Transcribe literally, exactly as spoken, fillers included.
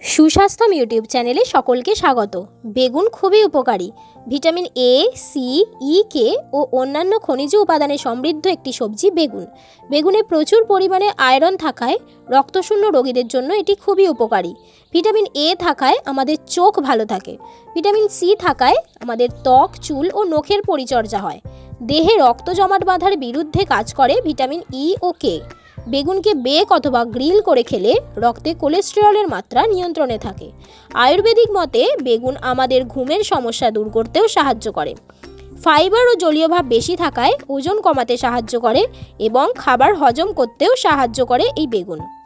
সুস্বাস্থ্যম YouTube চ্যানেলে সকলকে স্বাগত। বেগুন খুবই উপকারী। ভিটামিন এ, সি, ই, কে ও অন্যান্য খনিজ উপাদানে সমৃদ্ধ একটি সবজি বেগুন। বেগুনে প্রচুর পরিমাণে আয়রন থাকায় রক্তশূন্য রোগীদের জন্য এটি খুবই উপকারী। ভিটামিন এ থাকায় আমাদের চোখ ভালো থাকে। ভিটামিন সি থাকায় আমাদের ত্বক, চুল ও নখের পরিচর্যা হয়। দেহে রক্ত জমাট বাঁধার বিরুদ্ধে কাজ করে ভিটামিন ই ও কে। বেগুনকে বেক অথবা গ্রিল করে খেলে রক্তে কোলেস্টেরলের মাত্রা নিয়ন্ত্রণে থাকে। আয়ুর্বেদিক মতে বেগুন আমাদের ঘুমের সমস্যা দূর করতেও সাহায্য করে। ফাইবার ও জলীয় ভাব বেশি থাকায় ওজন কমাতে সাহায্য করে এবং খাবার হজম করতেও সাহায্য করে এই বেগুন।